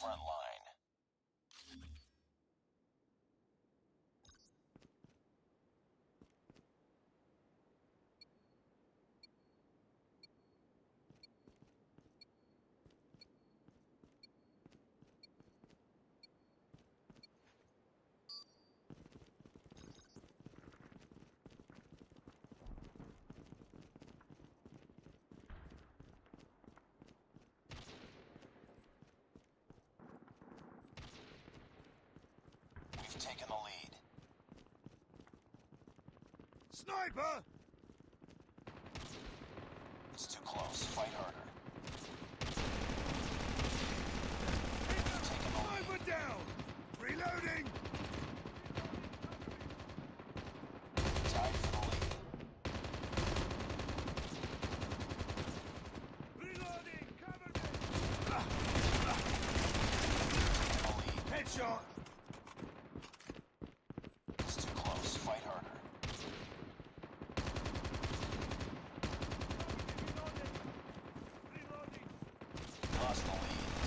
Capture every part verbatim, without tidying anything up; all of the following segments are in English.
front line. Taking the lead. Sniper! It's too close. Fight harder. Taking the Sniper lead. down! Reloading! Tied for the lead. Reloading! Cover me! Taking the lead. Headshot! Fight harder. Reloading. Lost the lead.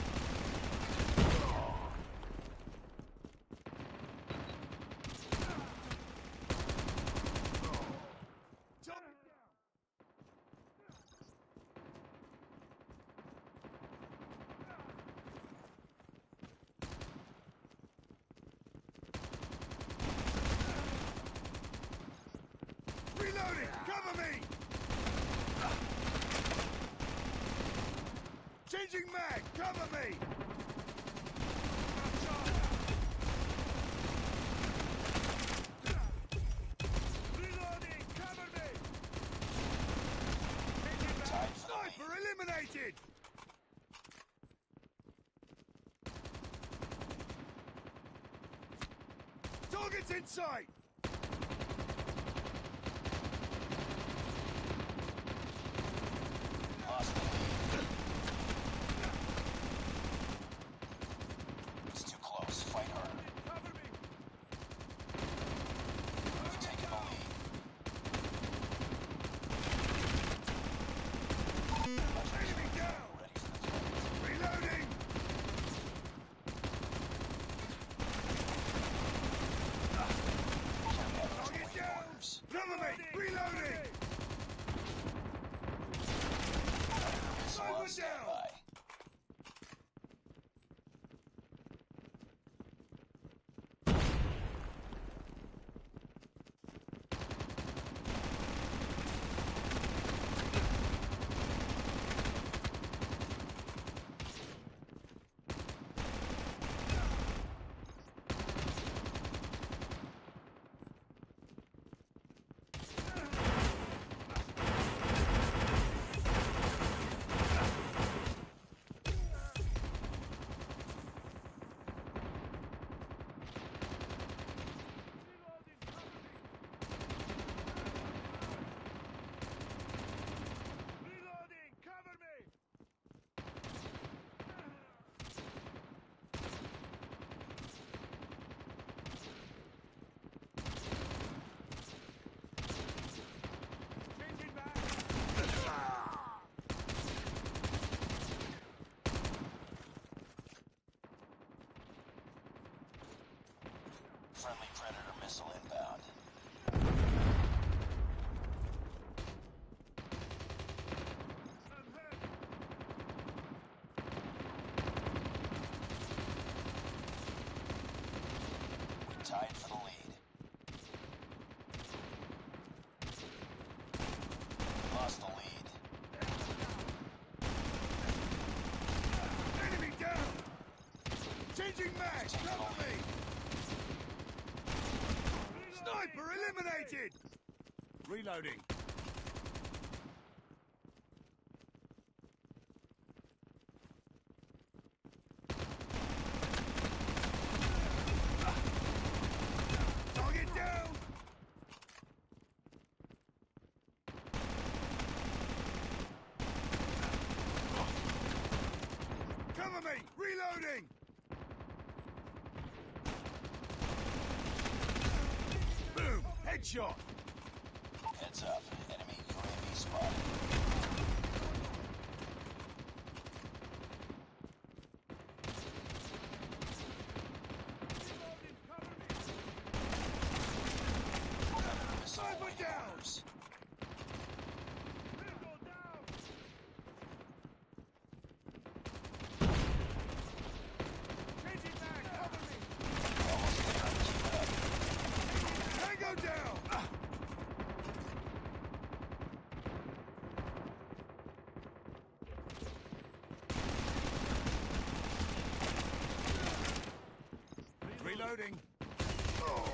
Reloading! Cover me! Changing mag! Cover me! Reloading! Cover me! Changing mag! Sniper eliminated! Target's in sight! Lost the lead. It's too close. Fight harder. Cover me! We've taken the lead. Enemy down! Ready for the threat. Reloading! Target down! Cover me! Reloading! Sniper down! By. Reloading! Cover me! Changing back! Friendly Predator missile inbound. I'm hurt! Tied for the lead. Lost the lead. Enemy down! Changing mag! Taking the Cover me! Reloading. Sniper eliminated! Reloading. Target down! Cover me! Reloading! Boom! Headshot! Heads up. Enemy U A V spotted. Reloading. Oh.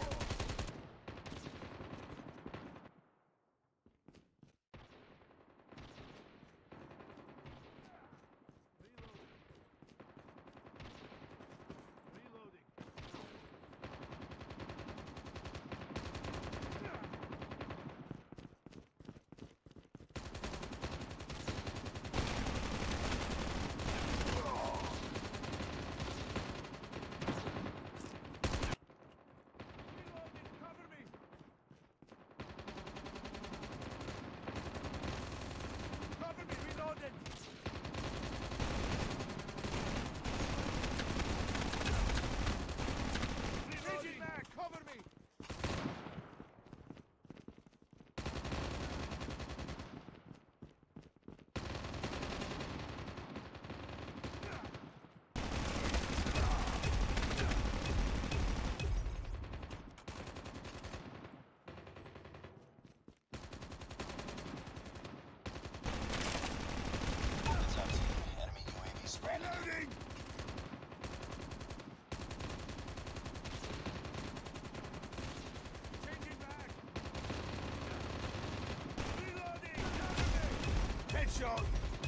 Headshot!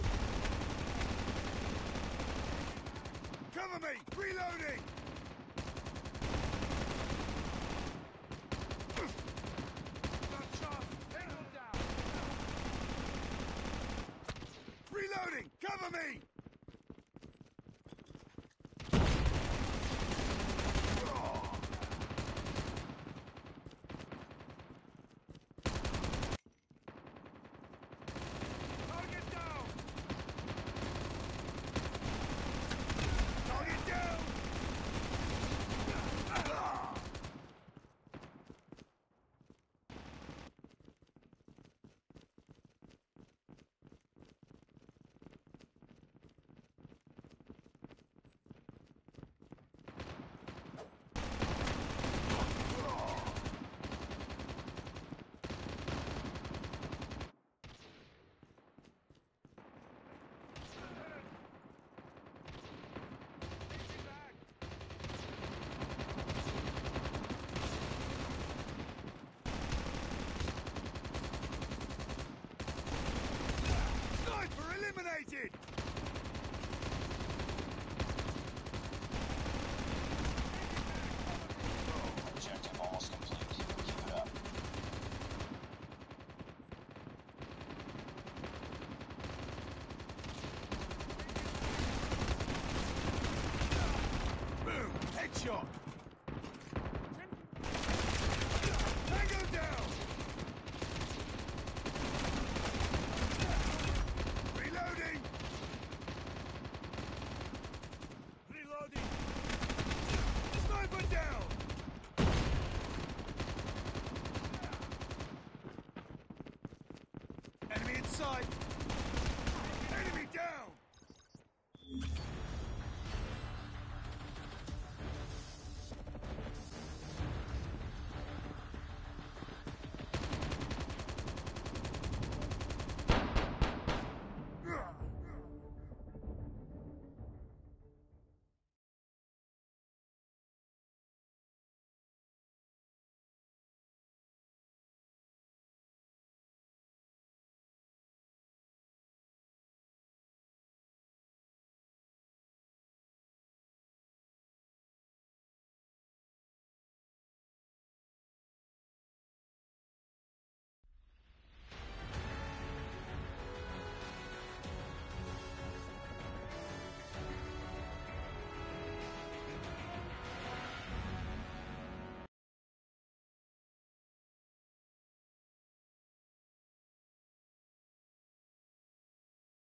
Cover me! Reloading! Got shot! Take him down! Reloading! Cover me! Eliminated! Objective almost complete. Keep it up. Boom! Headshot! Tango down! Reloading! Reloading! Sniper down! Enemy in sight! Enemy down!